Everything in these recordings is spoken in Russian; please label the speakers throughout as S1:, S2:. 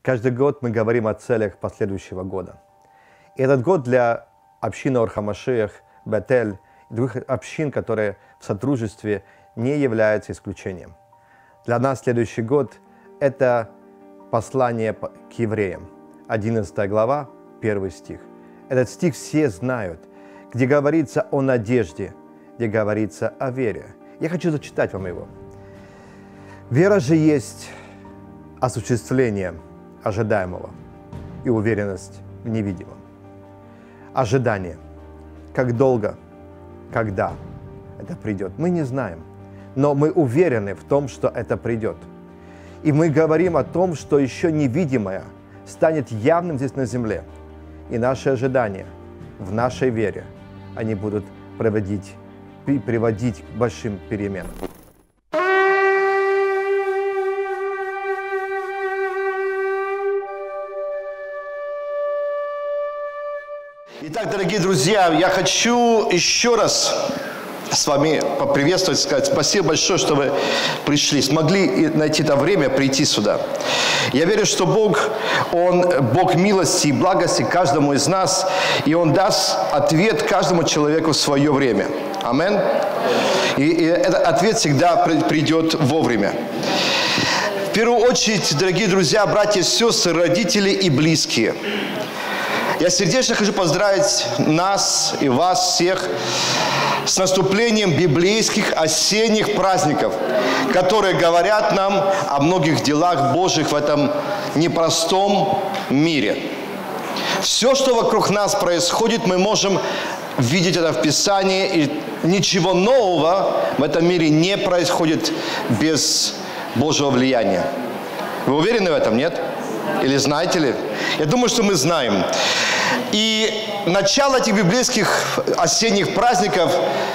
S1: Каждый год мы говорим о целях последующего года. И этот год для общины Ор ха-Машиах, Бет-Эль и других общин, которые в сотрудничестве, не являются исключением. Для нас следующий год – это послание к евреям, 11 глава, 1 стих. Этот стих все знают, где говорится о надежде, где говорится о вере. Я хочу зачитать вам его. «Вера же есть осуществление ожидаемого и уверенность в невидимом». Ожидание. Как долго, когда это придет, мы не знаем. Но мы уверены в том, что это придет. И мы говорим о том, что еще невидимое станет явным здесь на земле. И наши ожидания в нашей вере, они будут приводить к большим переменам.
S2: Итак, дорогие друзья, я хочу еще раз с вами поприветствовать, сказать спасибо большое, что вы пришли, смогли найти это время прийти сюда. Я верю, что Бог, Он Бог милости и благости каждому из нас, и Он даст ответ каждому человеку в свое время. Аминь. И этот ответ всегда придет вовремя. В первую очередь, дорогие друзья, братья и сестры, родители и близкие. Я сердечно хочу поздравить нас и вас всех с наступлением библейских осенних праздников, которые говорят нам о многих делах Божьих в этом непростом мире. Все, что вокруг нас происходит, мы можем видеть это в Писании, и ничего нового в этом мире не происходит без Божьего влияния. Вы уверены в этом, нет? Или знаете ли? Я думаю, что мы знаем. И начало этих библейских осенних праздников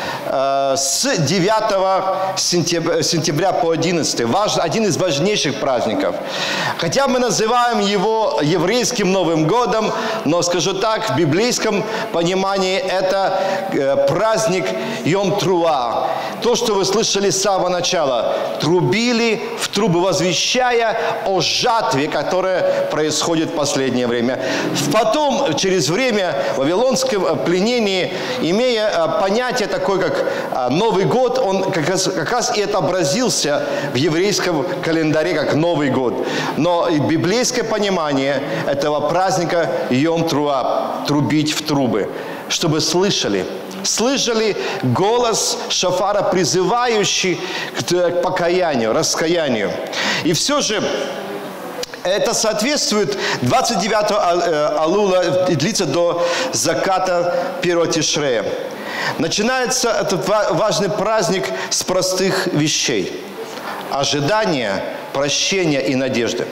S2: с 9 сентября по 11. Один из важнейших праздников. Хотя мы называем его еврейским Новым годом, но, скажу так, в библейском понимании это праздник Йом-Труа. То, что вы слышали с самого начала. Трубили в трубы, возвещая о жатве, которая происходит в последнее время. Потом, через время, в вавилонском пленении, имея понятие такое, как Новый год, он как раз и отобразился в еврейском календаре как Новый год. Но и библейское понимание этого праздника Йом-Труа, трубить в трубы, чтобы слышали голос шофара, призывающий к покаянию, раскаянию. И все же это соответствует 29 Алула и длится до заката 1 Тишрея. Начинается этот важный праздник с простых вещей. Ожидания, прощения и надежды.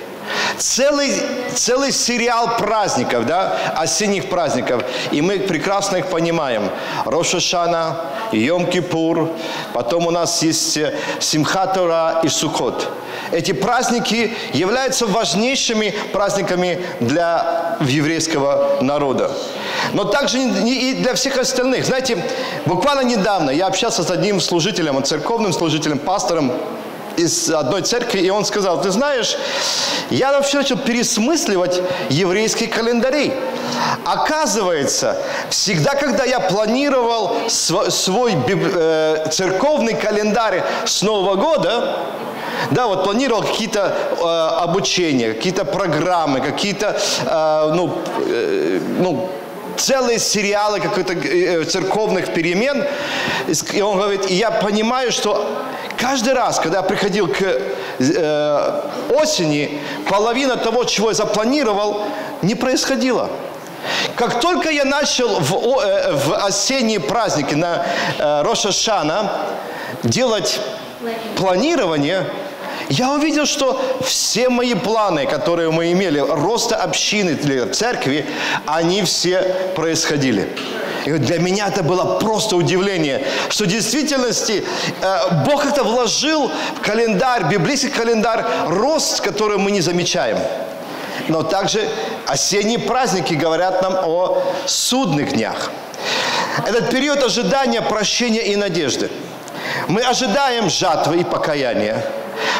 S2: Целый сериал праздников, да, осенних праздников. И мы прекрасно их понимаем. Рош ха-Шана, Йом-Кипур, потом у нас есть Симхат Тора и Суккот. Эти праздники являются важнейшими праздниками для еврейского народа. Но также и для всех остальных. Знаете, буквально недавно я общался с одним служителем, церковным служителем, пастором из одной церкви, и он сказал: ты знаешь, я вообще начал пересмысливать еврейские календари. Оказывается, всегда, когда я планировал свой церковный календарь с Нового года, да, вот планировал какие-то обучения, какие-то программы, какие-то, целые сериалы каких-то церковных перемен. И он говорит, и я понимаю, что каждый раз, когда я приходил к осени, половина того, чего я запланировал, не происходило. Как только я начал в осенние праздники на Рош ха-Шана делать планирование, я увидел, что все мои планы, которые мы имели, роста общины для церкви, они все происходили. И для меня это было просто удивление, что в действительности Бог это вложил в календарь, библейский календарь, рост, который мы не замечаем. Но также осенние праздники говорят нам о судных днях. Этот период ожидания, прощения и надежды. Мы ожидаем жатвы и покаяния. В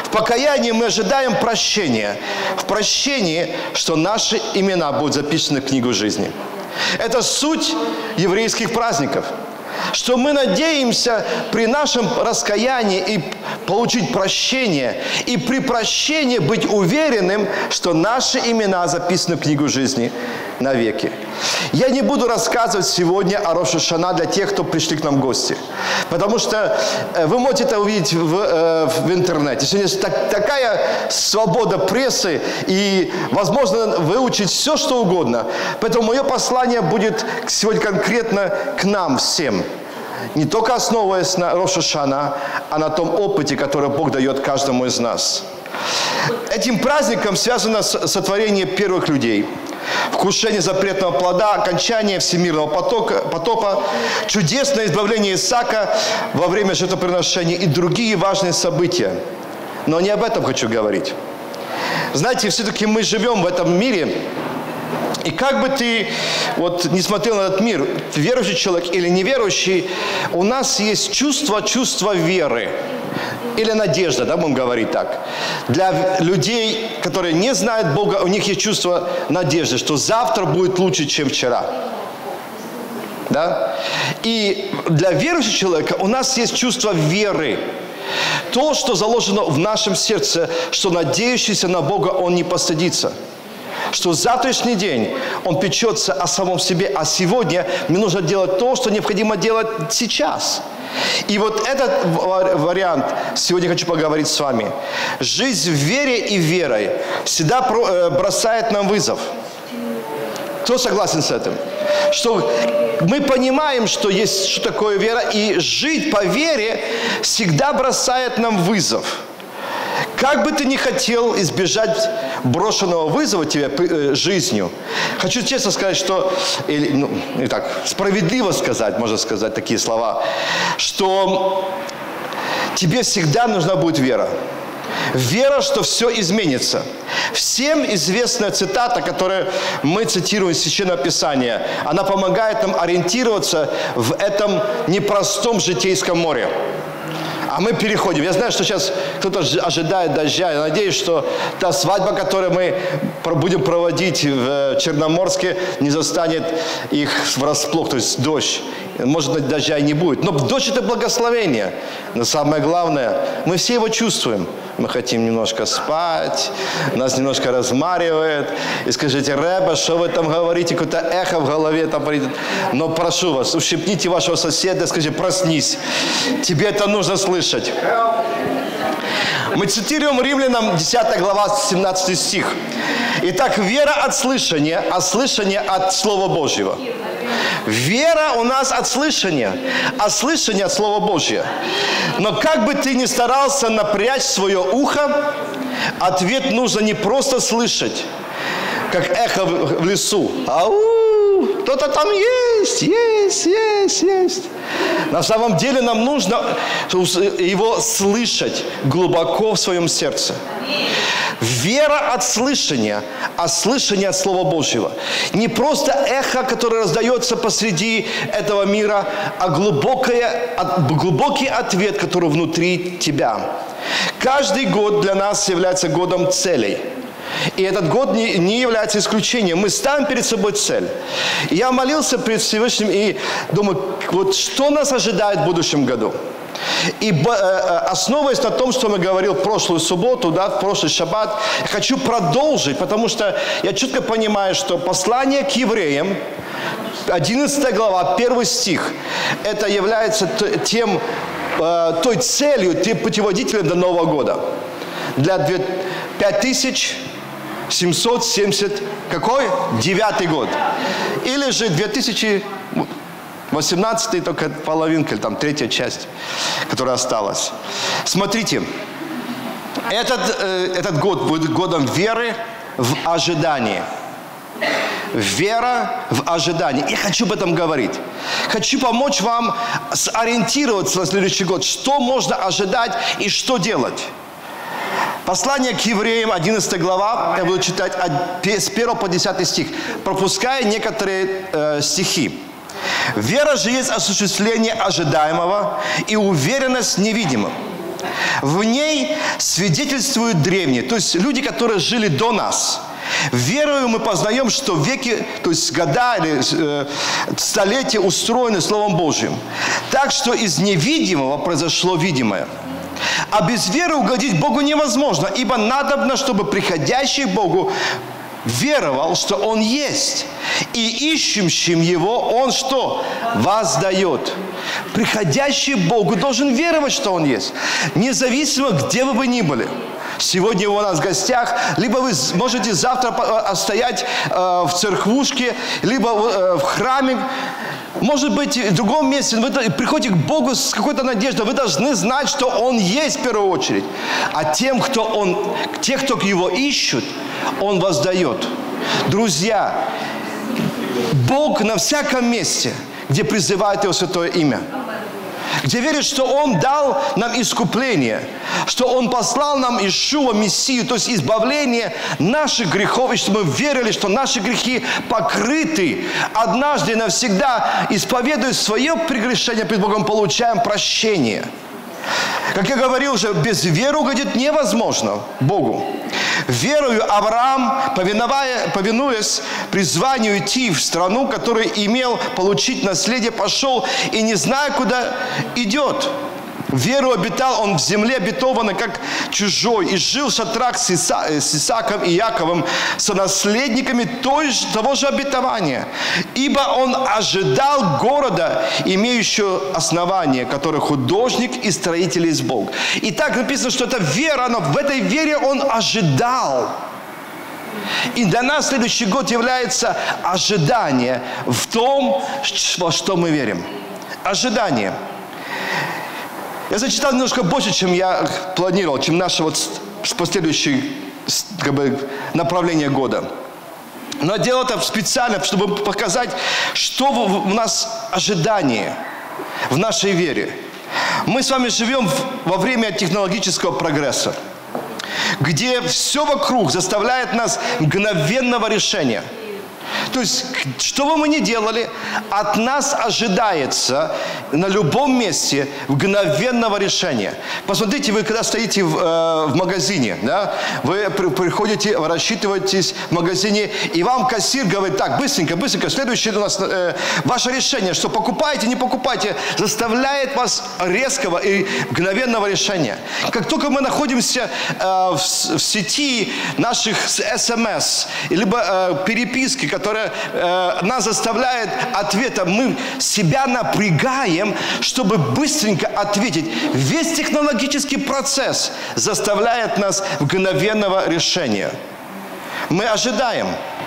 S2: В покаянии мы ожидаем прощения. В прощении, что наши имена будут записаны в книгу жизни. Это суть еврейских праздников. Что мы надеемся при нашем раскаянии и получить прощение, и при прощении быть уверенным, что наши имена записаны в книгу жизни навеки. Я не буду рассказывать сегодня о Рош ха-Шана для тех, кто пришли к нам в гости. Потому что вы можете это увидеть в интернете. Сегодня такая свобода прессы, и возможно выучить все, что угодно. Поэтому мое послание будет сегодня конкретно к нам всем. Не только основываясь на Рош ха-Шана, а на том опыте, который Бог дает каждому из нас. Этим праздником связано сотворение первых людей, вкушение запретного плода, окончание всемирного потопа, чудесное избавление Исаака во время жертвоприношения и другие важные события. Но не об этом хочу говорить. Знаете, все-таки мы живем в этом мире, и как бы ты не смотрел на этот мир, верующий человек или неверующий, у нас есть чувство веры. Или надежда, да, будем говорить так. Для людей, которые не знают Бога, у них есть чувство надежды, что завтра будет лучше, чем вчера. Да? И для верующего человека у нас есть чувство веры. То, что заложено в нашем сердце, что надеющийся на Бога, он не постыдится. Что завтрашний день он печется о самом себе, а сегодня мне нужно делать то, что необходимо делать сейчас. И вот этот вариант сегодня хочу поговорить с вами. Жизнь в вере и верой всегда бросает нам вызов. Кто согласен с этим? Что мы понимаем, что такое вера, и жить по вере всегда бросает нам вызов. Как бы ты ни хотел избежать брошенного вызова тебе жизнью, хочу честно сказать, что, справедливо сказать, можно сказать такие слова, что тебе всегда нужна будет вера. Вера, что все изменится. Всем известная цитата, которую мы цитируем из Священного Писания, она помогает нам ориентироваться в этом непростом житейском море. А мы переходим. Я знаю, что сейчас кто-то ожидает дождя. Я надеюсь, что та свадьба, которую мы будем проводить в Черноморске, не застанет их врасплох, то есть дождь. Может быть, дождя и не будет. Но дождь – это благословение. Но самое главное, мы все его чувствуем. Мы хотим немножко спать, нас немножко размаривает. И скажите: Рэбе, что вы там говорите? Какое-то эхо в голове там придет. Но прошу вас, ущипните вашего соседа, скажите: проснись. Тебе это нужно слышать. Мы цитируем Римлянам 10 глава, 17 стих. Итак, вера от слышания, а слышание от Слова Божьего. Вера у нас от слышания, а слышание от Слова Божьего. Но как бы ты ни старался напрячь свое ухо, ответ нужно не просто слышать, как эхо в лесу. Ау, кто-то там есть. На самом деле нам нужно его слышать глубоко в своем сердце. Вера от слышания, а слышание от Слова Божьего. Не просто эхо, которое раздается посреди этого мира, а глубокий ответ, который внутри тебя. Каждый год для нас является годом целей. И этот год не является исключением. Мы ставим перед собой цель. И я молился перед Всевышним и думаю, вот что нас ожидает в будущем году. И основываясь на том, что мы говорил в прошлую субботу, да, в прошлый шаббат, я хочу продолжить, потому что я четко понимаю, что послание к евреям, 11 глава, 1 стих, это является той целью, тем путеводителем до Нового года. Для 5770, какой? 9 год. Или же 2018, только половинка, или там третья часть, которая осталась. Смотрите, этот год будет годом веры в ожидании. Вера в ожидании. Я хочу об этом говорить. Хочу помочь вам сориентироваться на следующий год. Что можно ожидать и что делать. Послание к евреям, 11 глава, я буду читать с 1 по 10 стих, пропуская некоторые стихи. «Вера же есть осуществление ожидаемого и уверенность в невидимом. В ней свидетельствуют древние, то есть люди, которые жили до нас. Верою мы познаем, что веки, то есть года или столетия устроены Словом Божьим. Так что из невидимого произошло видимое. А без веры угодить Богу невозможно, ибо надобно, чтобы приходящий к Богу веровал, что Он есть, и ищущим Его Он что? Воздает. Приходящий к Богу должен веровать, что Он есть, независимо, где вы бы ни были. Сегодня вы у нас в гостях, либо вы можете завтра стоять в церквушке, либо в храме, может быть, в другом месте. Вы приходите к Богу с какой-то надеждой, вы должны знать, что Он есть в первую очередь. А тех, кто Его ищут, Он воздает. Друзья, Бог на всяком месте, где призывает Его святое имя, где верит, что Он дал нам искупление, что Он послал нам Иешуа, Мессию, то есть избавление наших грехов, и чтобы мы верили, что наши грехи покрыты. Однажды и навсегда, исповедуя свое прегрешение перед Богом, получаем прощение. Как я говорил уже, без веры угодить невозможно Богу. Верою Авраам, повинуясь призванию идти в страну, которую имел получить наследие, пошел и не зная, куда идет. Веру обитал он в земле обетованной, как чужой, и жил в шатрах с Исааком и Яковом, сонаследниками того же обетования. Ибо он ожидал города, имеющего основание, который художник и строитель есть Бог. И так написано, что это вера, но в этой вере он ожидал. И для нас следующий год является ожидание в том, во что мы верим. Ожидание. Я зачитал немножко больше, чем я планировал, чем наше последующее направление года. Но делал это специально, чтобы показать, что у нас ожидание в нашей вере. Мы с вами живем во время технологического прогресса, где все вокруг заставляет нас мгновенного решения. То есть, что бы мы ни делали, от нас ожидается на любом месте мгновенного решения. Посмотрите, вы когда стоите в магазине, да, вы приходите, вы рассчитываетесь в магазине, и вам кассир говорит: так, быстренько, следующее у нас ваше решение, что покупаете, не покупаете, заставляет вас резкого и мгновенного решения. Как только мы находимся в сети наших СМС, либо переписки, которая нас заставляет ответом, мы себя напрягаем, чтобы быстренько ответить. Весь технологический процесс заставляет нас мгновенного решения. Мы ожидаем,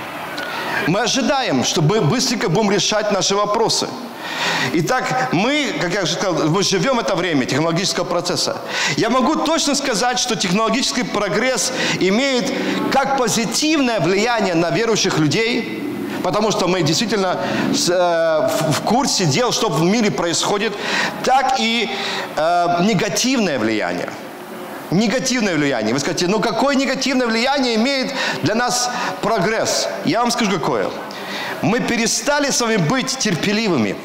S2: что мы быстренько будем решать наши вопросы. Итак, мы, как я уже сказал, мы живем в это время технологического процесса. Я могу точно сказать, что технологический прогресс имеет как позитивное влияние на верующих людей, потому что мы действительно в курсе дел, что в мире происходит, так и негативное влияние. Негативное влияние. Вы скажете, ну какое негативное влияние имеет для нас прогресс? Я вам скажу, какое. Мы перестали с вами быть терпеливыми.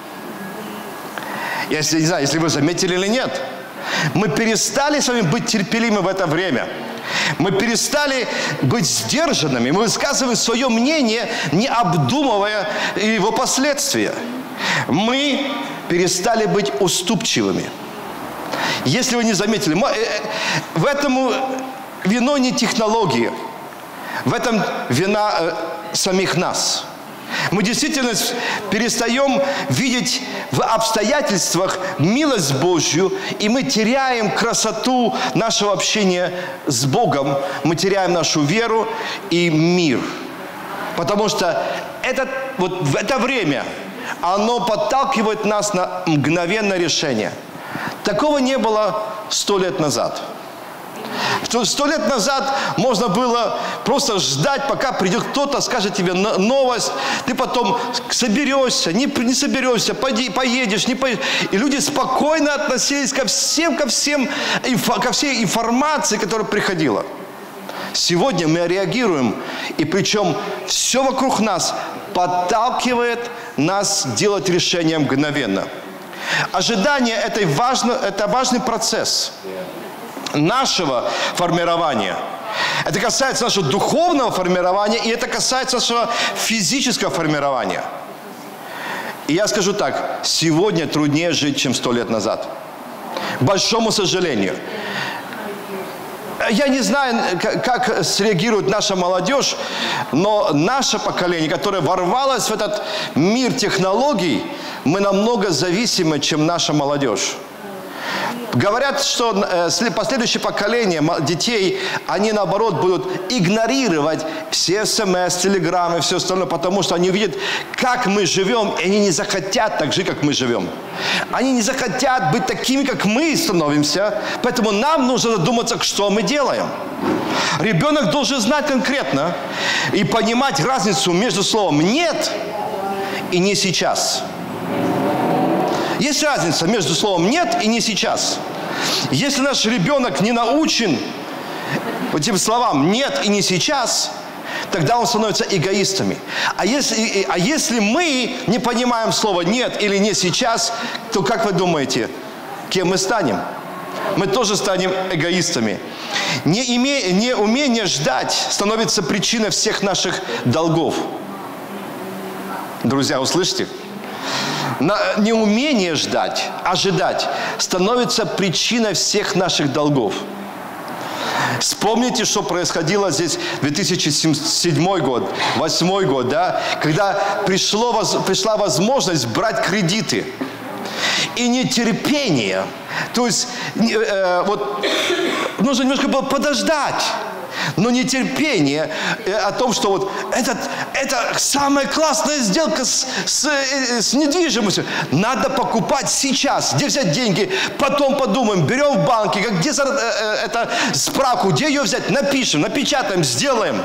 S2: Я не знаю, если вы заметили или нет. Мы перестали с вами быть терпеливыми в это время. Мы перестали быть сдержанными. Мы высказываем свое мнение, не обдумывая его последствия. Мы перестали быть уступчивыми. Если вы не заметили, в этом вино не технологии. В этом вина самих нас. Мы действительно перестаем видеть в обстоятельствах милость Божью, и мы теряем красоту нашего общения с Богом, мы теряем нашу веру и мир. Потому что в это время оно подталкивает нас на мгновенное решение. Такого не было 100 лет назад. 100 лет назад можно было просто ждать, пока придет кто-то, скажет тебе новость, ты потом соберешься, не соберешься, поедешь, не поедешь. И люди спокойно относились ко всей информации, которая приходила. Сегодня мы реагируем, и причем все вокруг нас подталкивает нас делать решения мгновенно. Ожидание – это важный процесс. нашего формирования. Это касается нашего духовного формирования, и это касается нашего физического формирования. И я скажу так, сегодня труднее жить, чем 100 лет назад. К большому сожалению. Я не знаю, как среагирует наша молодежь, но наше поколение, которое ворвалось в этот мир технологий, мы намного зависимы, чем наша молодежь. Говорят, что последующее поколение детей, они наоборот будут игнорировать все смс, телеграммы, все остальное, потому что они видят, как мы живем, и они не захотят так жить, как мы живем. Они не захотят быть такими, как мы становимся, поэтому нам нужно задуматься, что мы делаем. Ребенок должен знать конкретно и понимать разницу между словом «нет» и «не сейчас». Есть разница между словом «нет» и «не сейчас». Если наш ребенок не научен этим словам «нет» и «не сейчас», тогда он становится эгоистами. А если мы не понимаем слово «нет» или «не сейчас», то как вы думаете, кем мы станем? Мы тоже станем эгоистами. Неумение ждать становится причиной всех наших долгов. Друзья, услышите? Неумение ждать, ожидать, становится причиной всех наших долгов. Вспомните, что происходило здесь 2007 год, 2008 год, да, когда пришла возможность брать кредиты. И нетерпение, то есть нужно немножко было подождать. Но нетерпение о том, что вот это самая классная сделка с недвижимостью. Надо покупать сейчас. Где взять деньги? Потом подумаем. Берем в банке. Где справку? Где ее взять? Напишем, напечатаем, сделаем.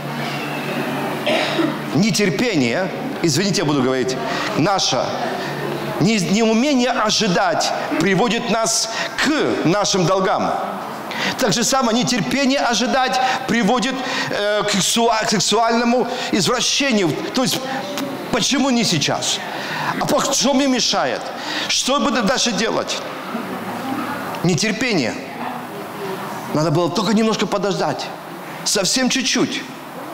S2: Нетерпение, извините, я буду говорить, наше неумение ожидать приводит нас к нашим долгам. Так же самое нетерпение ожидать приводит к сексуальному извращению. То есть, почему не сейчас? А что мне мешает? Что буду дальше делать? Нетерпение. Надо было только немножко подождать. Совсем чуть-чуть.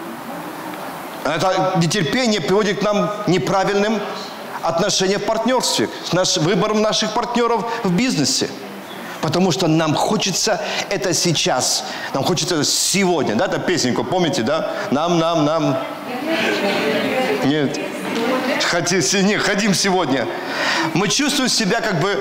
S2: Это нетерпение приводит к нам неправильным отношениям в партнерстве, с выбором наших партнеров в бизнесе. Потому что нам хочется это сейчас. Нам хочется это сегодня. Да, это песенку, помните, да? Нам. Нет. Хотим сегодня. Мы чувствуем себя как бы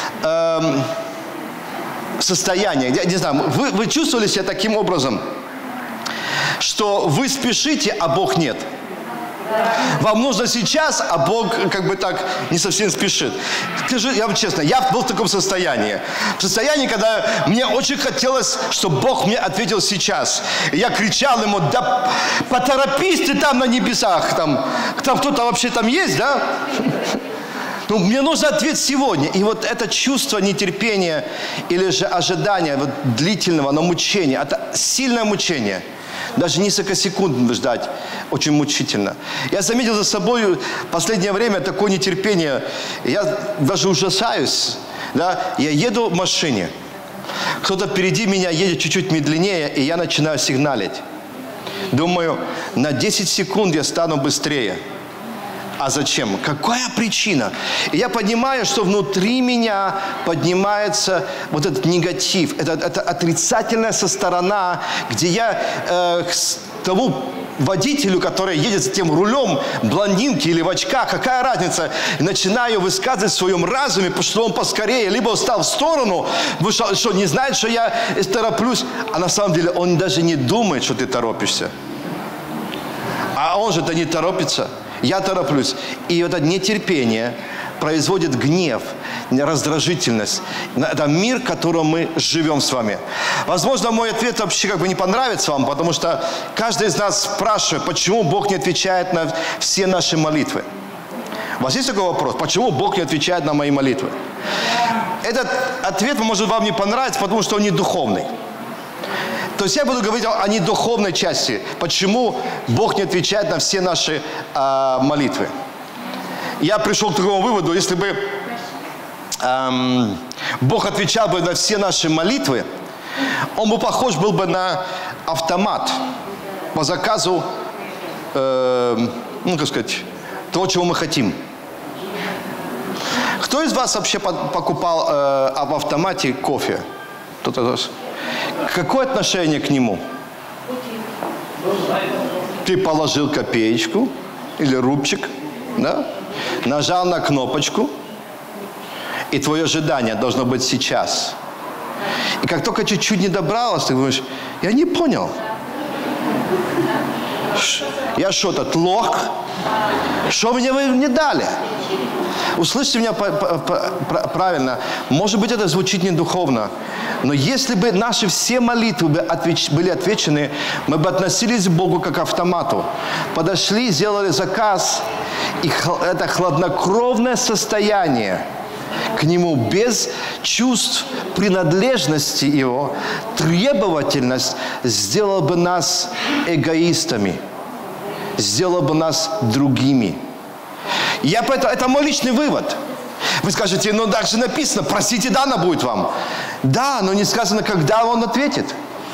S2: состояние. Я не знаю, вы чувствовали себя таким образом, что вы спешите, а Бог нет. Вам нужно сейчас, а Бог как бы так не совсем спешит. Скажу, я вам честно, я был в таком состоянии. В состоянии, когда мне очень хотелось, чтобы Бог мне ответил сейчас. И я кричал ему: да поторопись ты там на небесах. Там кто-то вообще там есть, да? Ну, мне нужен ответ сегодня. И вот это чувство нетерпения или же ожидания вот, длительного, но мучения, это сильное мучение. Даже несколько секунд ждать очень мучительно. Я заметил за собой в последнее время такое нетерпение. Я даже ужасаюсь. Да? Я еду в машине. Кто-то впереди меня едет чуть-чуть медленнее, и я начинаю сигналить. Думаю, на 10 секунд я стану быстрее. А зачем? Какая причина? И я понимаю, что внутри меня поднимается вот этот негатив, это отрицательная сторона, где я к тому водителю, который едет за тем рулем, блондинки или в очках, какая разница, и начинаю высказывать в своем разуме, что он поскорее, либо встал в сторону, что не знает, что я тороплюсь, а на самом деле он даже не думает, что ты торопишься. А он же-то не торопится. Я тороплюсь. И это нетерпение производит гнев, раздражительность. Это мир, в котором мы живем с вами. Возможно, мой ответ вообще как бы не понравится вам, потому что каждый из нас спрашивает, почему Бог не отвечает на все наши молитвы. У вас есть такой вопрос? Почему Бог не отвечает на мои молитвы? Этот ответ может вам не понравиться, потому что он не духовный. То есть я буду говорить о недуховной части. Почему Бог не отвечает на все наши молитвы. Я пришел к такому выводу, если бы Бог отвечал бы на все наши молитвы, он бы похож был бы на автомат по заказу, ну, как сказать, того, чего мы хотим. Кто из вас вообще покупал в автомате кофе? Кто-то? Какое отношение к нему? Ты положил копеечку или рубчик, да? Нажал на кнопочку, и твое ожидание должно быть сейчас. И как только чуть-чуть не добралось, ты думаешь, я не понял. Я что-то лох? Что мне вы не дали? Услышьте меня правильно. Может быть, это звучит не духовно. Но если бы наши все молитвы были отвечены, мы бы относились к Богу как к автомату. Подошли, сделали заказ. И это хладнокровное состояние к Нему, без чувств принадлежности Его, требовательность сделала бы нас эгоистами, сделала бы нас другими. Это мой личный вывод. Вы скажете, ну так же написано, просите, дано будет вам. Да, но не сказано, когда Он ответит.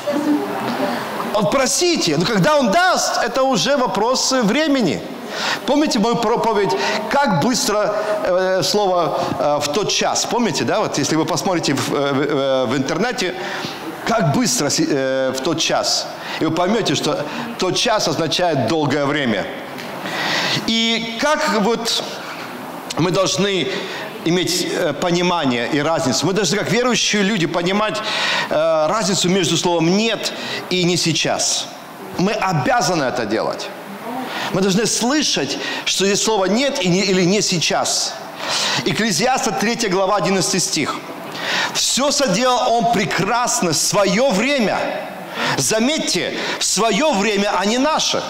S2: Просите, но когда Он даст, это уже вопрос времени. Помните мою проповедь, как быстро слово в тот час? Помните, да? Вот если вы посмотрите в интернете, как быстро в тот час. И вы поймете, что тот час означает долгое время. И как вот мы должны иметь понимание и разницу. Мы должны, как верующие люди, понимать разницу между словом «нет» и «не сейчас». Мы обязаны это делать. Мы должны слышать, что здесь слово «нет» или «не сейчас». Экклезиаста 3 глава, 11 стих. «Все соделал Он прекрасно в свое время». Заметьте, в свое время, а не наше.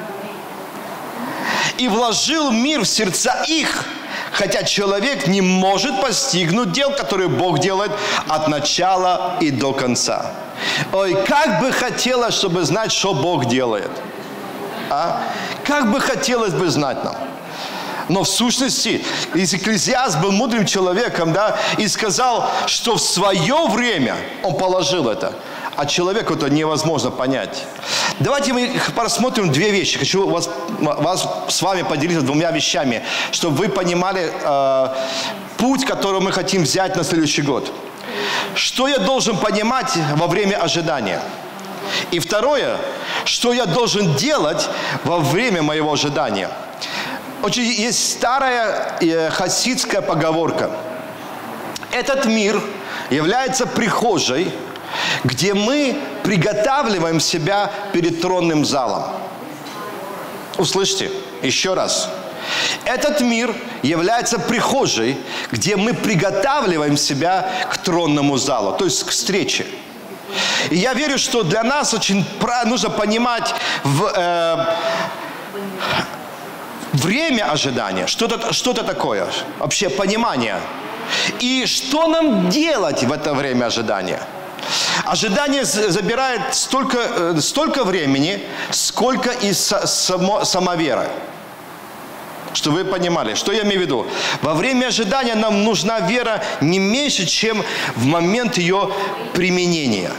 S2: «И вложил мир в сердца их, хотя человек не может постигнуть дел, которые Бог делает от начала и до конца». Ой, как бы хотелось, чтобы знать, что Бог делает. А? Как бы хотелось бы знать нам. Но в сущности, Экклезиаст был мудрым человеком, да, и сказал, что в свое время он положил это. А человеку это невозможно понять. Давайте мы посмотрим две вещи. Хочу вас с вами поделиться двумя вещами, чтобы вы понимали путь, который мы хотим взять на следующий год. Что я должен понимать во время ожидания? И второе, что я должен делать во время моего ожидания. Есть старая хасидская поговорка. Этот мир является прихожей, где мы приготавливаем себя перед тронным залом. Услышьте, еще раз. Этот мир является прихожей, где мы приготавливаем себя к тронному залу, то есть к встрече. И я верю, что для нас очень нужно понимать время ожидания, что-то такое, вообще понимание. И что нам делать в это время ожидания? Ожидание забирает столько времени, сколько и сама вера. Что вы понимали, что я имею в виду? Во время ожидания нам нужна вера не меньше, чем в момент ее применения.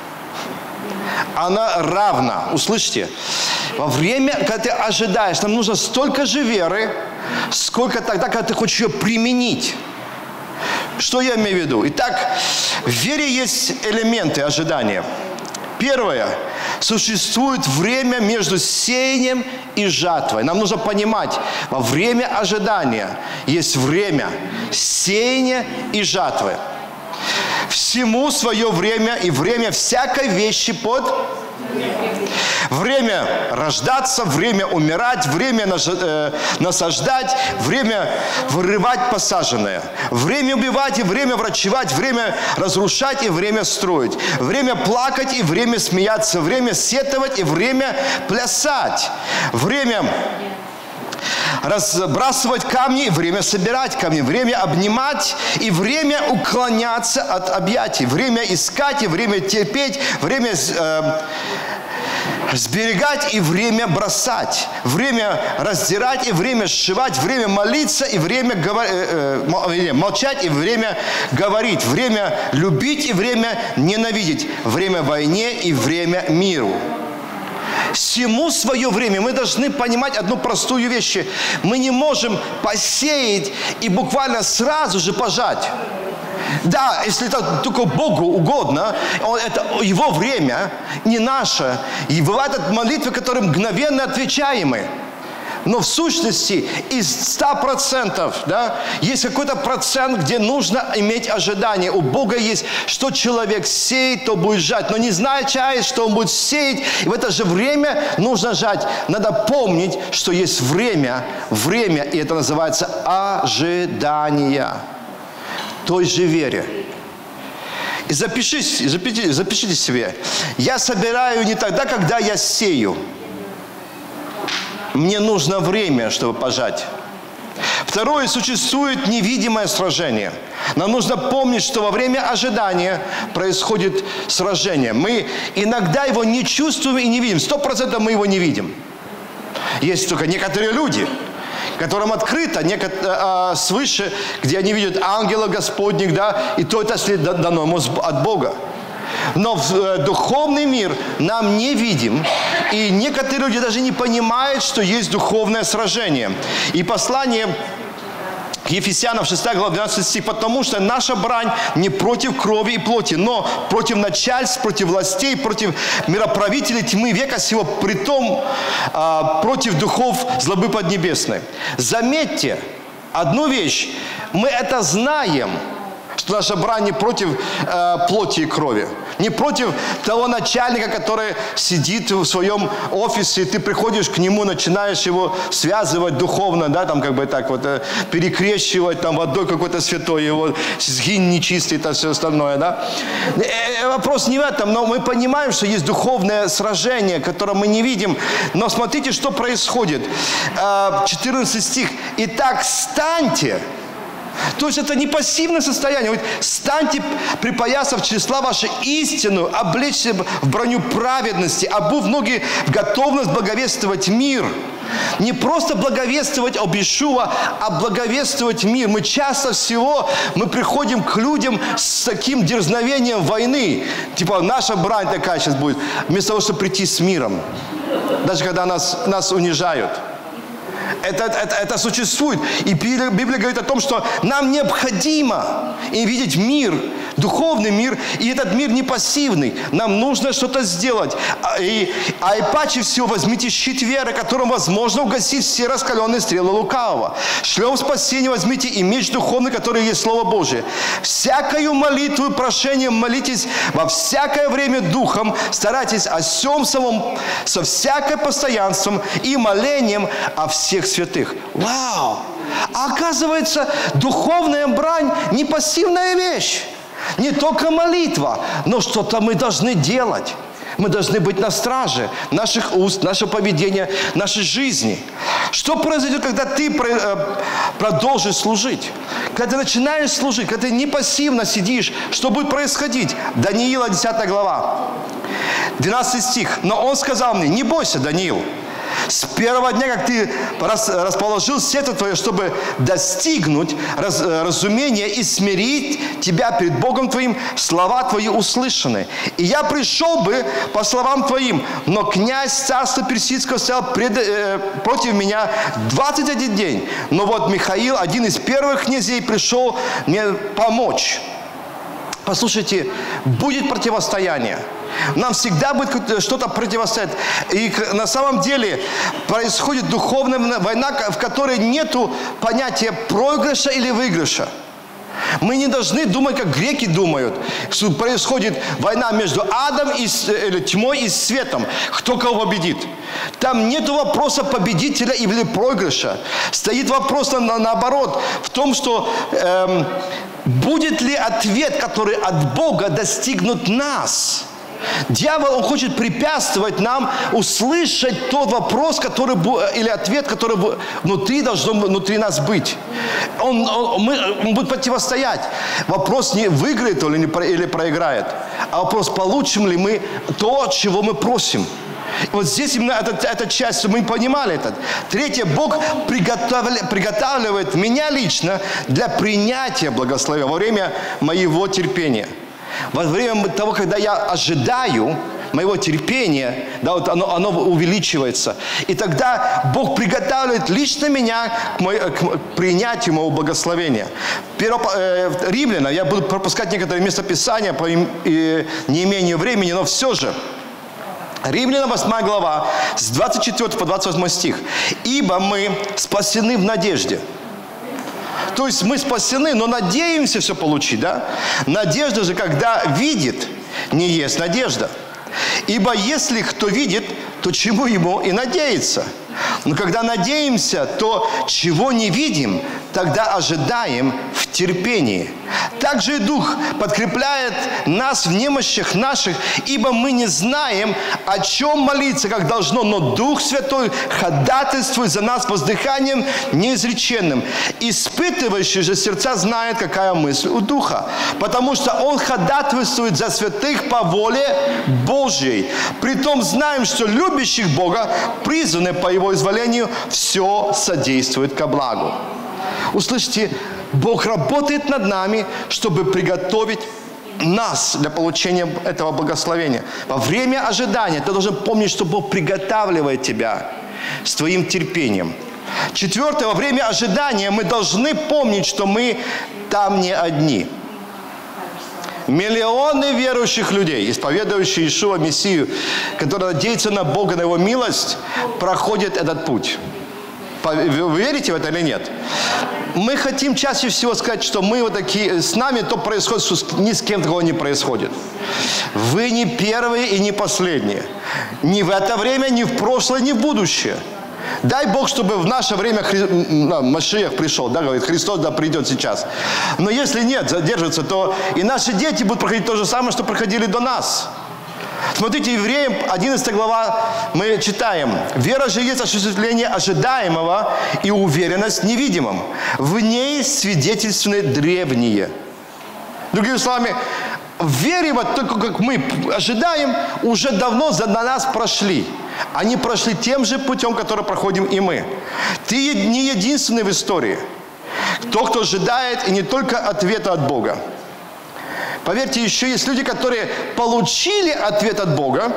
S2: Она равна, услышьте. Во время, когда ты ожидаешь, нам нужно столько же веры, сколько тогда, когда ты хочешь ее применить. Что я имею в виду? Итак, в вере есть элементы ожидания. Первое. Существует время между сеянием и жатвой. Нам нужно понимать, во время ожидания есть время сеяния и жатвы. Всему свое время и время всякой вещи под... Время рождаться, время умирать, время насаждать, время вырывать посаженное. Время убивать и время врачевать, время разрушать и время строить. Время плакать и время смеяться, время сетовать и время плясать. Время разбрасывать камни, время собирать камни, время обнимать и время уклоняться от объятий, время искать и время терпеть, время сберегать и время бросать, время раздирать и время сшивать, время молиться и время молчать и время говорить, время любить и время ненавидеть, время войне и время миру. Всему свое время. Мы должны понимать одну простую вещь. Мы не можем посеять и буквально сразу же пожать. Да, если это только Богу угодно, это Его время, не наше. И бывают молитвы, которые мгновенно отвечаемы. Но в сущности из 100%, да, есть какой-то процент, где нужно иметь ожидание. У Бога есть, что человек сеет, то будет жать. Но не зная чаясь, что он будет сеять, и в это же время нужно жать. Надо помнить, что есть время, и это называется ожидание той же вере. И запишите себе. Я собираю не тогда, когда я сею. Мне нужно время, чтобы пожать. Второе, существует невидимое сражение. Нам нужно помнить, что во время ожидания происходит сражение. Мы иногда его не чувствуем и не видим. 100% мы его не видим. Есть только некоторые люди, которым открыто свыше, где они видят ангела Господних, да, и то это дано ему от Бога. Но в духовный мир нам не видим, и некоторые люди даже не понимают, что есть духовное сражение. И послание к Ефесянам 6 глава 12 стих: «Потому что наша брань не против крови и плоти, но против начальств, против властей, против мироправителей тьмы века сего, притом против духов злобы поднебесной». Заметьте одну вещь. Мы это знаем, что наша брань не против плоти и крови. Не против того начальника, который сидит в своем офисе, и ты приходишь к нему, начинаешь его связывать духовно, да, там как бы так вот перекрещивать, там водой какой-то святой, его сгинь нечистый, это все остальное, да. Вопрос не в этом, но мы понимаем, что есть духовное сражение, которое мы не видим. Но смотрите, что происходит. 14 стих. «Итак, станьте». То есть это не пассивное состояние. Говорит, станьте, припоясав числа вашу истину, облечься в броню праведности, обув ноги в готовность благовествовать мир. Не просто благовествовать об Иешуа, а благовествовать мир. Мы часто всего приходим к людям с таким дерзновением войны. Типа наша брань такая сейчас будет, вместо того, чтобы прийти с миром. Даже когда нас унижают. Это существует. И Библия говорит о том, что нам необходимо видеть мир, духовный мир, и этот мир не пассивный. Нам нужно что-то сделать. А паче всего возьмите щит веры, которым возможно угасить все раскаленные стрелы лукавого. Шлем спасения возьмите и меч духовный, который есть Слово Божие. Всякою молитву и прошением молитесь во всякое время духом, старайтесь о всем самом, со всякой постоянством и молением о всех святых. Вау! А оказывается, духовная брань не пассивная вещь. Не только молитва, но что-то мы должны делать. Мы должны быть на страже наших уст, нашего поведения, нашей жизни. Что произойдет, когда ты продолжишь служить? Когда ты начинаешь служить, когда ты не пассивно сидишь, что будет происходить? Даниила, 10 глава, 12 стих. «Но он сказал мне: не бойся, Даниил, с первого дня, как ты расположил сердце твое, чтобы достигнуть разумения и смирить тебя перед Богом твоим, слова твои услышаны. И я пришел бы по словам твоим, но князь царства персидского стоял против меня 21 день. Но вот Михаил, один из первых князей, пришел мне помочь». Послушайте, будет противостояние. Нам всегда будет что-то противостоять. И на самом деле происходит духовная война, в которой нету понятия проигрыша или выигрыша. Мы не должны думать, как греки думают. Что происходит война между адом или тьмой и светом. Кто кого победит. Там нет вопроса победителя или проигрыша. Стоит вопрос наоборот в том, что будет ли ответ, который от Бога достигнут нас. Дьявол, он хочет препятствовать нам услышать тот вопрос, который, или ответ, который должен внутри нас быть. Он будет противостоять. Вопрос не выиграет или проиграет, а вопрос, получим ли мы то, чего мы просим. Вот здесь именно эта часть, чтобы мы понимали это. Третье, Бог приготавливает меня лично для принятия благословения во время моего терпения. Во время того, когда я ожидаю моего терпения, да, вот оно увеличивается. И тогда Бог приготавливает лично меня к принятию моего благословения. Римлянам, я буду пропускать некоторые местописания по неимению времени, но все же. Римлянам 8 глава, с 24 по 28 стих. «Ибо мы спасены в надежде». То есть мы спасены, но надеемся все получить, да? Надежда же, когда видит, не есть надежда. Ибо если кто видит, то чему ему и надеяться? Но когда надеемся, то чего не видим, тогда ожидаем в терпении. Также и Дух подкрепляет нас в немощах наших, ибо мы не знаем, о чем молиться, как должно, но Дух Святой ходатайствует за нас воздыханием неизреченным. Испытывающий же сердца знает, какая мысль у Духа, потому что Он ходатайствует за святых по воле Божьей. Притом знаем, что любящих Бога, призваны по Его изволению, все содействует ко благу. Услышите, Бог работает над нами, чтобы приготовить нас для получения этого благословения. Во время ожидания ты должен помнить, что Бог приготавливает тебя с твоим терпением. Четвертое, во время ожидания мы должны помнить, что мы там не одни. Миллионы верующих людей, исповедующие Иешуа Мессию, которые надеются на Бога, на Его милость, проходят этот путь. Вы верите в это или нет? Мы хотим чаще всего сказать, что мы вот такие, с нами то происходит, что ни с кем такого не происходит. Вы не первые и не последние. Ни в это время, ни в прошлое, ни в будущее. Дай Бог, чтобы в наше время Машиах пришел, да, говорит, Христос да придет сейчас. Но если нет, задержится, то и наши дети будут проходить то же самое, что проходили до нас. Смотрите, Евреям 11 глава мы читаем. «Вера же есть осуществление ожидаемого и уверенность в невидимом. В ней свидетельственны древние». Другими словами, в вере, вот только как мы ожидаем, уже давно на нас прошли. Они прошли тем же путем, который проходим и мы. Ты не единственный в истории. Кто ожидает, и не только ответа от Бога. Поверьте, еще есть люди, которые получили ответ от Бога,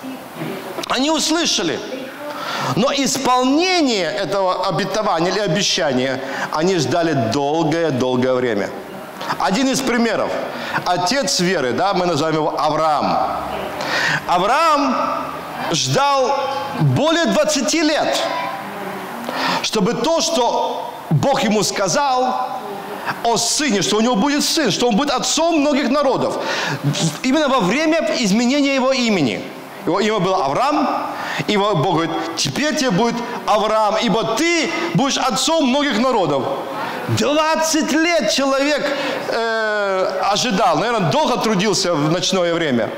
S2: они услышали, но исполнение этого обетования или обещания они ждали долгое-долгое время. Один из примеров. Отец веры, да, мы называем его Авраам. Авраам ждал более 20 лет, чтобы то, что Бог ему сказал о сыне, что у него будет сын, что он будет отцом многих народов. Именно во время изменения его имени. Его имя было Авраам, и Бог говорит, теперь тебе будет Авраам, ибо ты будешь отцом многих народов. 20 лет человек ожидал, наверное, долго трудился в ночное время,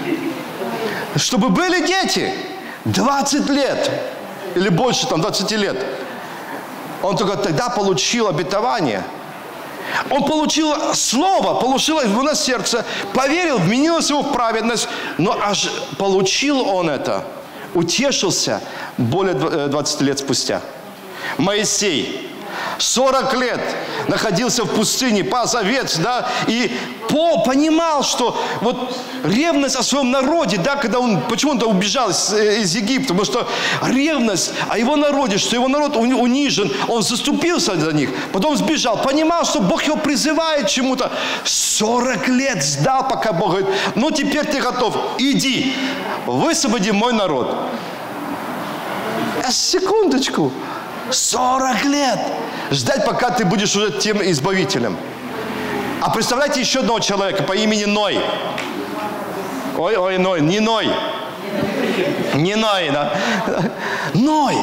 S2: чтобы были дети. 20 лет, или больше, там, 20 лет. Он только тогда получил обетование. Он получил слово, получил его на сердце, поверил, вменилось его в праведность, но аж получил он это, утешился более 20 лет спустя. Моисей 40 лет находился в пустыне, пас овец, да, и понимал, что вот ревность о своем народе, да, когда он почему-то убежал из Египта, потому что ревность о его народе, что его народ унижен, он заступился за них, потом сбежал, понимал, что Бог его призывает к чему-то, 40 лет ждал, пока Бог говорит, ну теперь ты готов, иди, высвободи мой народ. Секундочку. 40 лет ждать, пока ты будешь уже тем избавителем. А представляете еще одного человека по имени Ной. Ной, не Ной. Не Ной, да. Ной,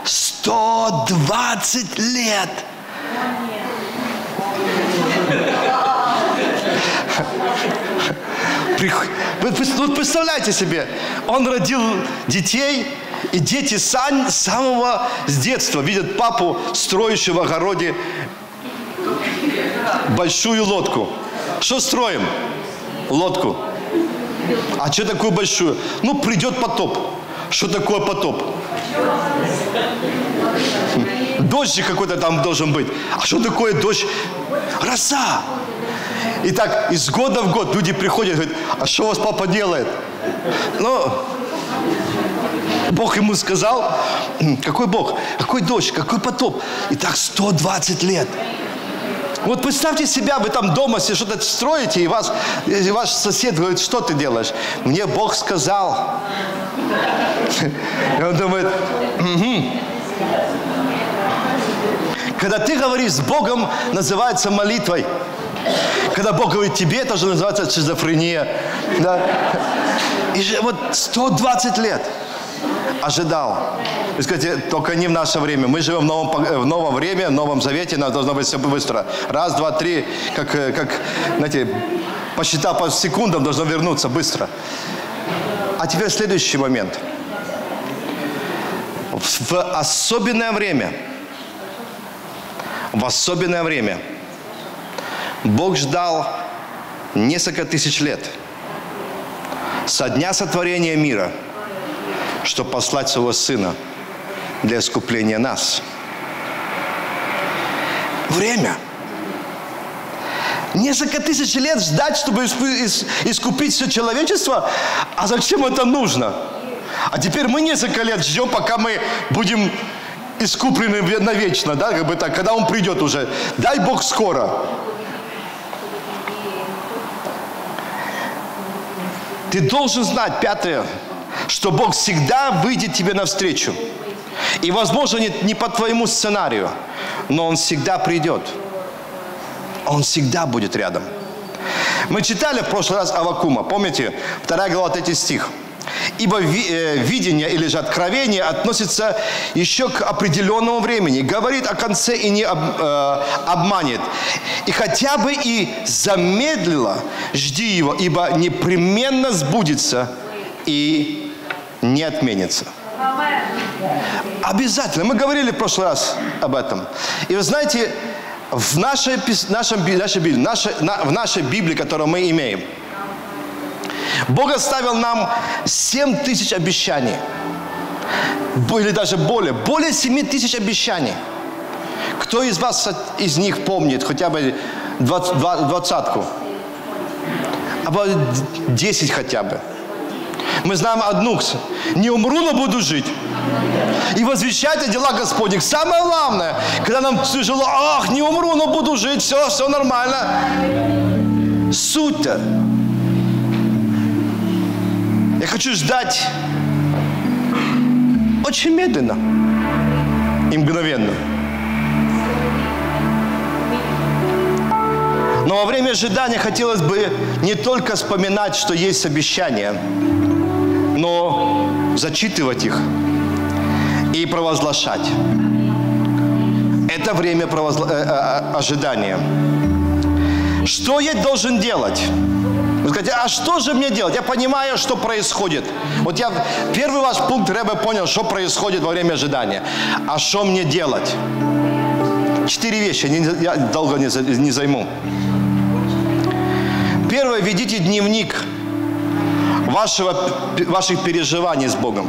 S2: 120 лет. Вы представляете себе, он родил детей, и дети с самого детства видят папу, строящего в огороде большую лодку. Что строим? Лодку. А что такую большую? Ну, придет потоп. Что такое потоп? Дождь какой-то там должен быть. А что такое дождь? Роса. И так из года в год люди приходят и говорят, а что у вас папа делает? Ну, Бог ему сказал, какой Бог, какой дождь, какой потоп. И так 120 лет. Вот представьте себя, вы там дома что-то строите, и ваш сосед говорит, что ты делаешь? Мне Бог сказал. И он думает, угу. Когда ты говоришь с Богом, называется молитвой. Когда Бог говорит тебе, это же называется шизофрения. Да? И вот 120 лет ожидал. Вы скажете, только не в наше время. Мы живем в новом времени, в Новом Завете, нам должно быть все быстро. Раз, два, три, как знаете, посчитав по секундам, должно вернуться быстро. А теперь следующий момент. В особенное время Бог ждал несколько тысяч лет со дня сотворения мира, чтобы послать своего Сына для искупления нас. Время. Несколько тысяч лет ждать, чтобы искупить все человечество? А зачем это нужно? А теперь мы несколько лет ждем, пока мы будем искуплены навечно, да, как бы так, когда Он придет уже. Дай Бог скоро. Ты должен знать, пятое, что Бог всегда выйдет тебе навстречу. И, возможно, не по твоему сценарию, но Он всегда придет. Он всегда будет рядом. Мы читали в прошлый раз Аввакума, помните? 2 глава, 3 стих. Ибо видение или же откровение относится еще к определенному времени. Говорит о конце и не обманет. И хотя бы и замедлило, жди его, ибо непременно сбудется и не отменится. Обязательно. Мы говорили в прошлый раз об этом. И вы знаете, в нашей Библии, которую мы имеем, Бог оставил нам 7 тысяч обещаний. Или даже более 7 тысяч обещаний. Кто из вас из них помнит хотя бы 20-ку? Або 10 хотя бы. Мы знаем одну. Не умру, но буду жить. И возвещать о делах Господних. Самое главное, когда нам тяжело, ах, не умру, но буду жить, все нормально. Суть-то. Я хочу ждать очень медленно и мгновенно. Но во время ожидания хотелось бы не только вспоминать, что есть обещания, но зачитывать их и провозглашать. Это время ожидания. Что я должен делать? Вы скажете, а что же мне делать? Я понимаю, что происходит. Вот я первый ваш пункт Ребе понял, что происходит во время ожидания. А что мне делать? 4 вещи, я долго не займу. Первое, ведите дневник ваших переживаний с Богом.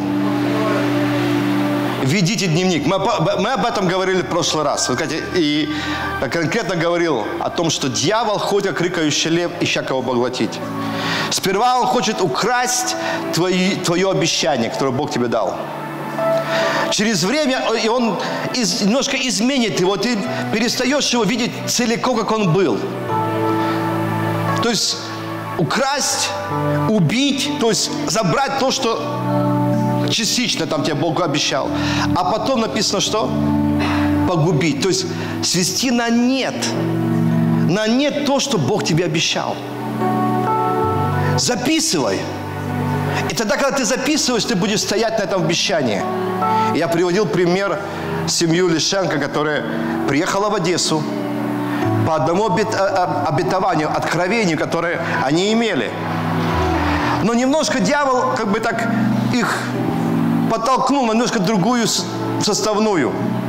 S2: Ведите дневник. Мы об этом говорили в прошлый раз. И конкретно говорил о том, что дьявол ходит, как рыкающий лев, ища кого поглотить. Сперва он хочет украсть твое обещание, которое Бог тебе дал. Через время и он немножко изменит его. Ты перестаешь его видеть целиком, как он был. То есть украсть, убить, то есть забрать то, что частично там тебе Бог обещал. А потом написано, что? Погубить. То есть свести на нет. На нет то, что Бог тебе обещал. Записывай. И тогда, когда ты записываешь, ты будешь стоять на этом обещании. Я приводил пример семью Лишенко, которая приехала в Одессу по одному обетованию, откровению, которое они имели. Но немножко дьявол как бы так их подтолкнул на немножко другую составную.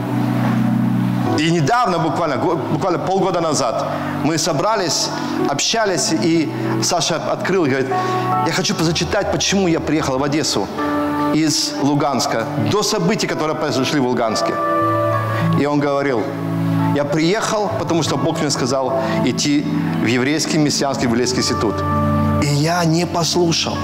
S2: И недавно, буквально полгода назад, мы собрались, общались, и Саша открыл и говорит, я хочу зачитать, почему я приехал в Одессу. из Луганска, до событий, которые произошли в Луганске. И он говорил: я приехал, потому что Бог мне сказал идти в еврейский мессианский библейский институт. И я не послушал.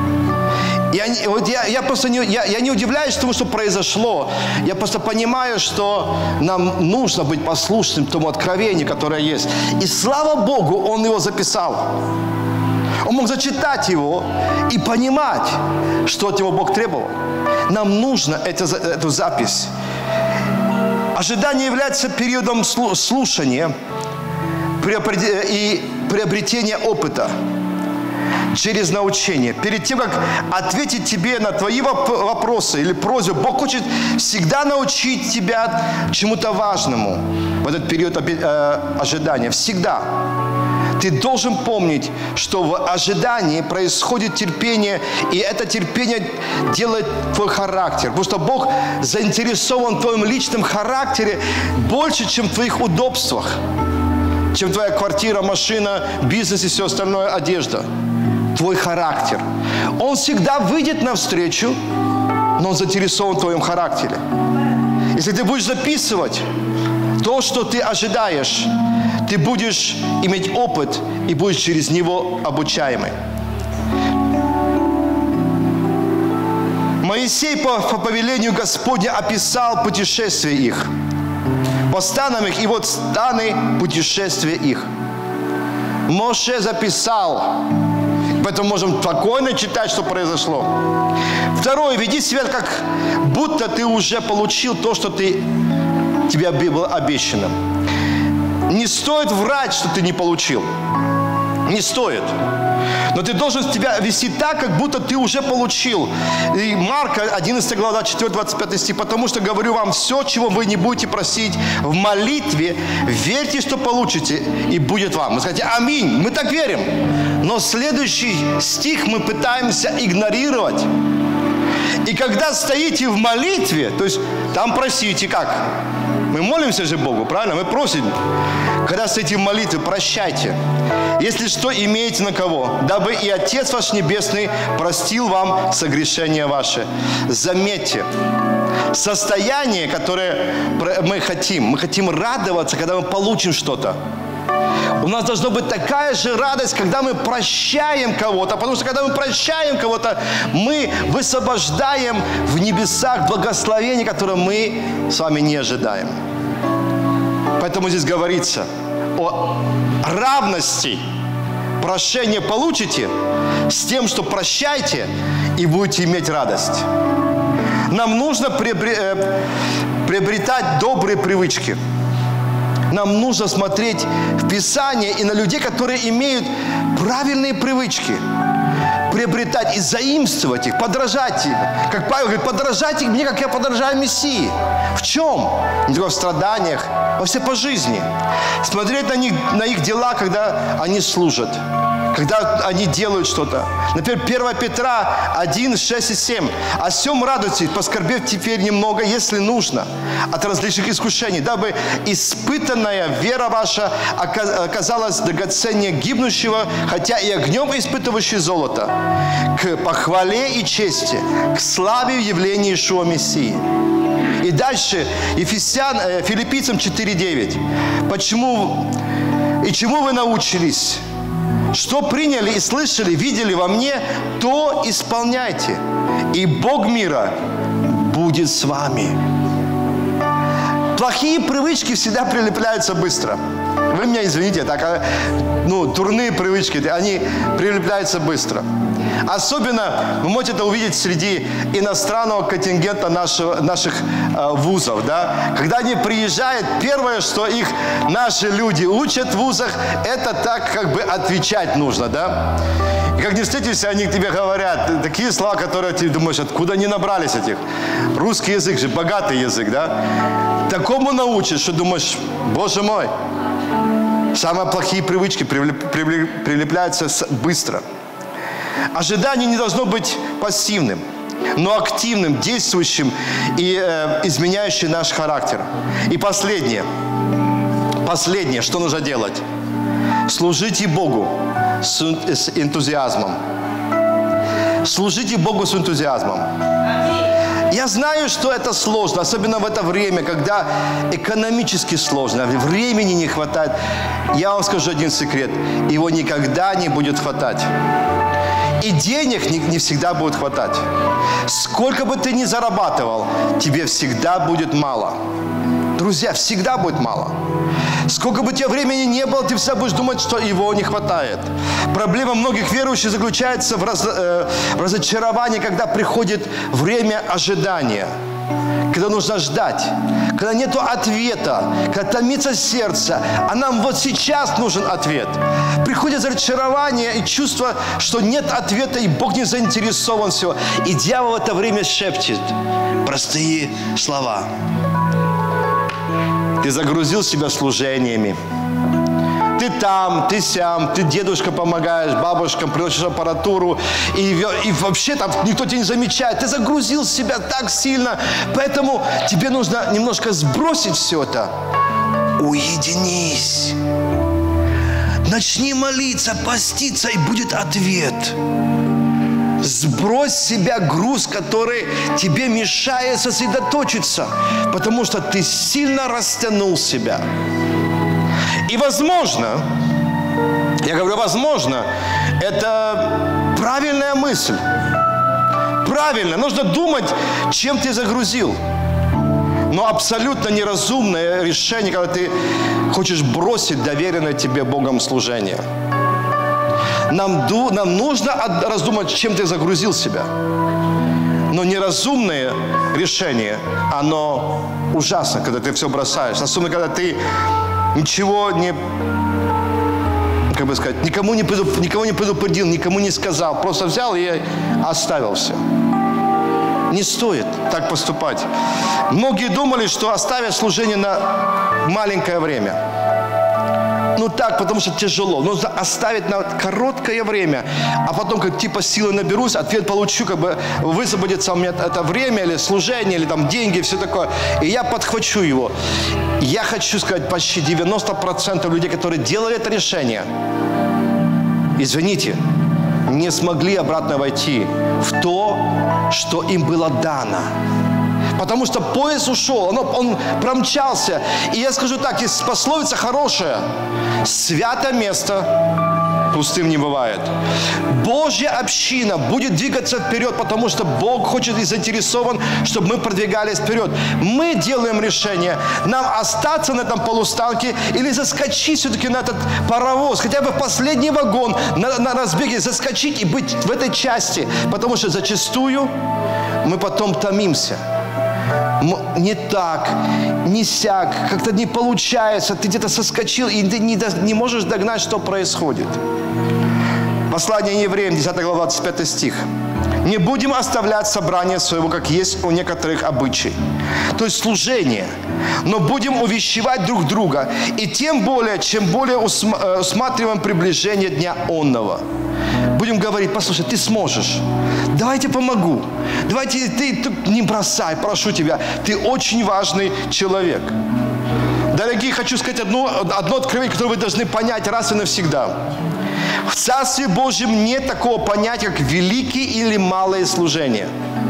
S2: Я просто не удивляюсь тому, что произошло. Я просто понимаю, что нам нужно быть послушным тому откровению, которое есть. И слава Богу, он его записал. Он мог зачитать его и понимать, что от него Бог требовал. Нам нужно эту запись. Ожидание является периодом слушания и приобретения опыта через научение. Перед тем, как ответить тебе на твои вопросы или просьбы, Бог хочет всегда научить тебя чему-то важному в этот период ожидания. Всегда. Ты должен помнить, что в ожидании происходит терпение, и это терпение делает твой характер. Потому что Бог заинтересован в твоем личном характере больше, чем в твоих удобствах, чем твоя квартира, машина, бизнес и все остальное, одежда. Твой характер. Он всегда выйдет навстречу, но он заинтересован в твоем характере. Если ты будешь записывать то, что ты ожидаешь, ты будешь иметь опыт и будешь через него обучаемый. Моисей по повелению Господня описал путешествие их. По станам их, и вот станы путешествия их. Моше записал. Поэтому можем спокойно читать, что произошло. Второе. Веди себя, как будто ты уже получил то, что тебе было обещано. Не стоит врать, что ты не получил. Не стоит. Но ты должен себя вести так, как будто ты уже получил. И Марка, 11 глава, 4-25 стих. Потому что говорю вам, все, чего вы не будете просить в молитве, верьте, что получите, и будет вам. Вы скажете: аминь. Мы так верим. Но следующий стих мы пытаемся игнорировать. И когда стоите в молитве, то есть там просите как? Мы молимся же Богу, правильно? Мы просим. Когда стоите в молитве, прощайте. Если что, имеете на кого, дабы и Отец ваш Небесный простил вам согрешения ваши. Заметьте, состояние, которое мы хотим радоваться, когда мы получим что-то. У нас должна быть такая же радость, когда мы прощаем кого-то. Потому что когда мы прощаем кого-то, мы высвобождаем в небесах благословение, которое мы с вами не ожидаем. Поэтому здесь говорится о равности. Прощение получите с тем, что прощайте, и будете иметь радость. Нам нужно приобретать добрые привычки. Нам нужно смотреть в Писание и на людей, которые имеют правильные привычки. Приобретать и заимствовать их, подражать им. Как Павел говорит: подражайте мне, как я подражаю Мессии. В чем? Не только в страданиях, во всей по жизни. Смотреть на их дела, когда они служат, когда они делают что-то. Например, 1 Петра 1, 6 и 7. «О сем радуйтесь, поскорбев теперь немного, если нужно, от различных искушений, дабы испытанная вера ваша оказалась драгоценнее гибнущего, хотя и огнем испытывающей золото, к похвале и чести, к славе в явлении Иешуа Мессии». И дальше Филиппийцам 4:9. «Почему и чему вы научились? Что приняли и слышали, видели во мне, то исполняйте, и Бог мира будет с вами». Плохие привычки всегда прилепляются быстро. Вы меня извините, дурные привычки, они прилепляются быстро. Особенно вы можете это увидеть среди иностранного контингента наших вузов. Да? Когда они приезжают, первое, что наши люди учат в вузах, это так как бы отвечать нужно. Да? И как не встретишься, они тебе говорят такие слова, которые ты думаешь, откуда они набрались этих. Русский язык же богатый язык, да? Такому научишь, что думаешь: боже мой. Самые плохие привычки прилепляются быстро. Ожидание не должно быть пассивным, но активным, действующим и изменяющим наш характер. И последнее, что нужно делать? Служите Богу с энтузиазмом. Служите Богу с энтузиазмом. Я знаю, что это сложно, особенно в это время, когда экономически сложно, времени не хватает. Я вам скажу один секрет. Его никогда не будет хватать. И денег не всегда будет хватать. Сколько бы ты ни зарабатывал, тебе всегда будет мало. Друзья, всегда будет мало. Сколько бы тебе времени не было, ты всегда будешь думать, что его не хватает. Проблема многих верующих заключается в разочаровании, когда приходит время ожидания. Когда нужно ждать, когда нет ответа, когда томится сердце, а нам вот сейчас нужен ответ. Приходит разочарование и чувство, что нет ответа, и Бог не заинтересован всего. И дьявол в это время шепчет простые слова. Ты загрузил себя служениями. Ты там, ты сям, ты дедушка помогаешь, бабушкам приносишь аппаратуру, и вообще там никто тебя не замечает. Ты загрузил себя так сильно, поэтому тебе нужно немножко сбросить все это. Уединись. Начни молиться, поститься, и будет ответ. Сбрось с себя груз, который тебе мешает сосредоточиться, потому что ты сильно растянул себя. И возможно, я говорю возможно, это правильная мысль. Правильно, нужно думать, чем ты загрузил. Но абсолютно неразумное решение, когда ты хочешь бросить доверенное тебе Богом служение. Нам нужно раздумать, чем ты загрузил себя. Но неразумное решение, оно ужасно, когда ты все бросаешь. Особенно, когда ты ничего не, как бы сказать, никого не предупредил, никому не сказал. Просто взял и оставил все. Не стоит так поступать. Многие думали, что оставят служение на маленькое время. Ну так, потому что тяжело. Нужно оставить на короткое время. А потом, как типа силы наберусь, ответ получу, как бы высвободится у меня это время, или служение, или там деньги, все такое. И я подхвачу его. Я хочу сказать, почти 90% людей, которые делали это решение, извините, не смогли обратно войти в то, что им было дано. Потому что поезд ушел, он промчался. И я скажу так, есть пословица хорошая. Свято место пустым не бывает. Божья община будет двигаться вперед, потому что Бог хочет и заинтересован, чтобы мы продвигались вперед. Мы делаем решение, нам остаться на этом полустанке или заскочить все-таки на этот паровоз, хотя бы в последний вагон, на разбеге заскочить и быть в этой части. Потому что зачастую мы потом томимся. Не так, не сяк, как-то не получается, ты где-то соскочил, и ты не можешь догнать, что происходит. Послание Евреям, 10 глава, 25 стих. «Не будем оставлять собрание своего, как есть у некоторых обычай». То есть служение. «Но будем увещевать друг друга, и тем более, чем более усматриваем приближение дня онного». Будем говорить, послушай, ты сможешь. Давайте помогу. Давайте ты не бросай, прошу тебя. Ты очень важный человек. Дорогие, хочу сказать одно откровение, которое вы должны понять раз и навсегда. В Царстве Божьем нет такого понятия, как великие или малые служения.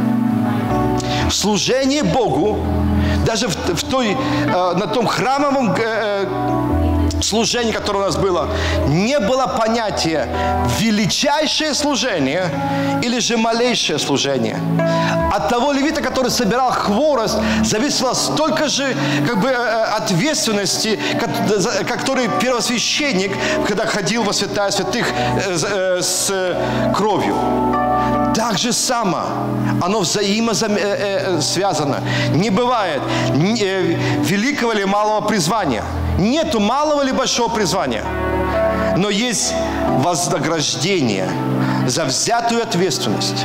S2: Служение Богу, даже на том храмовом служении, которое у нас было, не было понятия величайшее служение или же малейшее служение. От того левита, который собирал хворост, зависело столько же ответственности, который первосвященник, когда ходил во святая святых с кровью. Так же само, оно взаимосвязано. Не бывает великого или малого призвания. Нету малого или большого призвания. Но есть вознаграждение за взятую ответственность.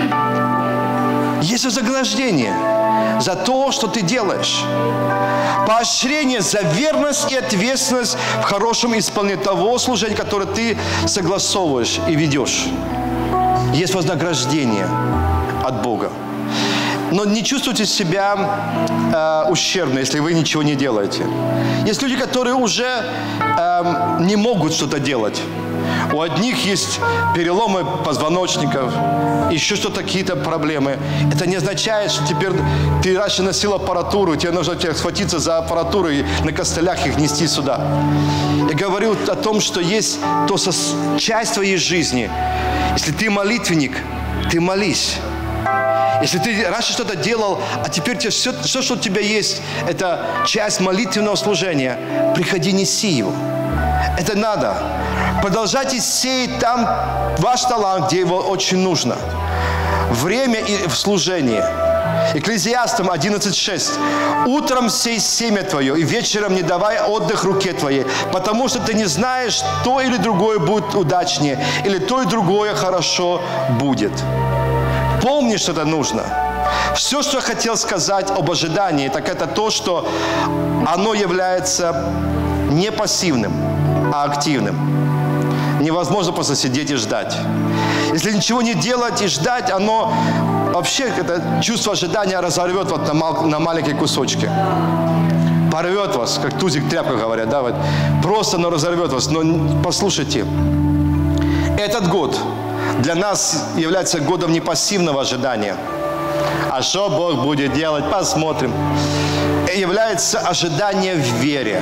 S2: Есть вознаграждение за то, что ты делаешь. Поощрение за верность и ответственность в хорошем исполнении того служения, которое ты согласовываешь и ведешь. Есть вознаграждение от Бога. Но не чувствуйте себя ущербно, если вы ничего не делаете. Есть люди, которые уже не могут что-то делать. У одних есть переломы позвоночников, еще что-то, какие-то проблемы. Это не означает, что теперь ты раньше носил аппаратуру, тебе нужно схватиться за аппаратуру и на костылях их нести сюда. Я говорю о том, что есть часть твоей жизни. Если ты молитвенник, ты молись. Если ты раньше что-то делал, а теперь все, что у тебя есть, это часть молитвенного служения, приходи, неси его. Это надо. Продолжайте сеять там ваш талант, где его очень нужно. Время и в служении. Экклезиастам 11:6. «Утром сей семя твое, и вечером не давай отдых руке твоей, потому что ты не знаешь, то или другое будет удачнее, или то и другое хорошо будет». Помни, что это нужно. Все, что я хотел сказать об ожидании, так это то, что оно является не пассивным, а активным. Невозможно просто сидеть и ждать. Если ничего не делать и ждать, оно вообще, это чувство ожидания разорвет вот на маленькие кусочки. Порвет вас, как тузик тряпка говорят, да, вот. Просто оно разорвет вас. Но послушайте, этот год для нас является годом не пассивного ожидания. А что Бог будет делать, посмотрим. Является ожидание в вере.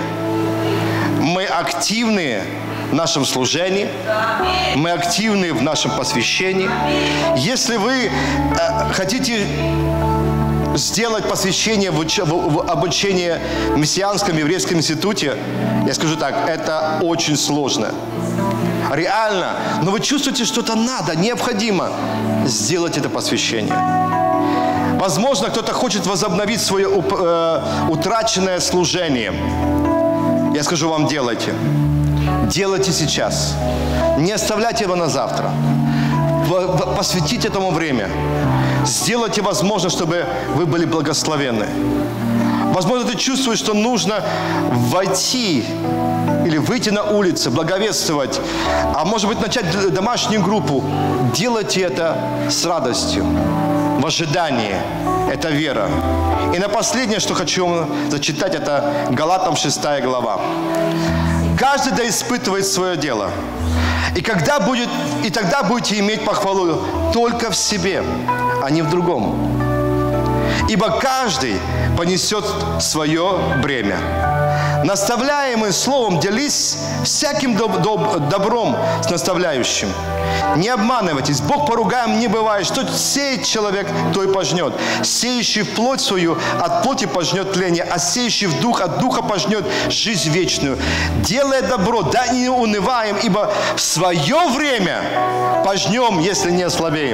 S2: Мы активны в нашем служении, мы активны в нашем посвящении. Если вы хотите сделать посвящение в обучении в мессианском еврейском институте, я скажу так, это очень сложно. Реально. Но вы чувствуете, что это надо, необходимо сделать это посвящение. Возможно, кто-то хочет возобновить свое утраченное служение. Я скажу вам, делайте. Делайте сейчас. Не оставляйте его на завтра. Посвятите этому время. Сделайте возможно, чтобы вы были благословенны. Возможно, ты чувствуешь, что нужно войти или выйти на улицу, благовествовать, а может быть, начать домашнюю группу. Делайте это с радостью, в ожидании. Это вера. И на последнее, что хочу вам зачитать, это Галатам 6 глава. «Каждый да испытывает свое дело, и тогда будете иметь похвалу только в себе, а не в другом. Ибо каждый понесет свое бремя. Наставляемый словом делись всяким добром с наставляющим. Не обманывайтесь, Бог поругаем не бывает, что сеет человек, то и пожнет. Сеющий в плоть свою от плоти пожнет тление, а сеющий в дух от духа пожнет жизнь вечную. Делая добро, да не унываем, ибо в свое время пожнем, если не ослабеем.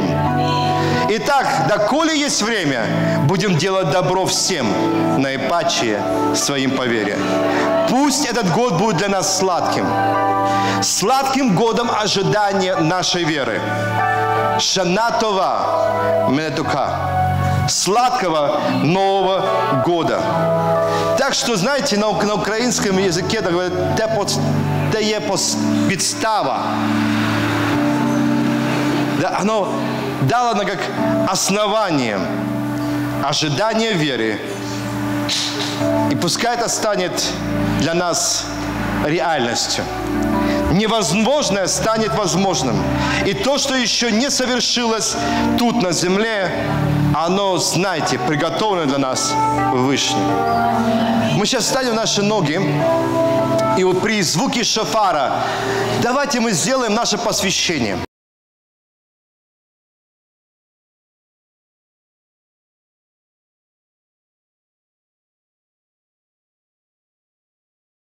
S2: Итак, доколе есть время, будем делать добро всем, наипаче своим по вере. Пусть этот год будет для нас сладким годом ожидания нашей веры. Шана това менетука. Сладкого Нового года. Так что, знаете, на украинском языке так говорят, те є підстава. Да, оно дало как основание ожидания веры. И пускай это станет для нас реальностью. Невозможное станет возможным. И то, что еще не совершилось тут на земле, оно, знаете, приготовлено для нас Вышним. Мы сейчас встанем наши ноги, и вот при звуке шофара давайте мы сделаем наше посвящение.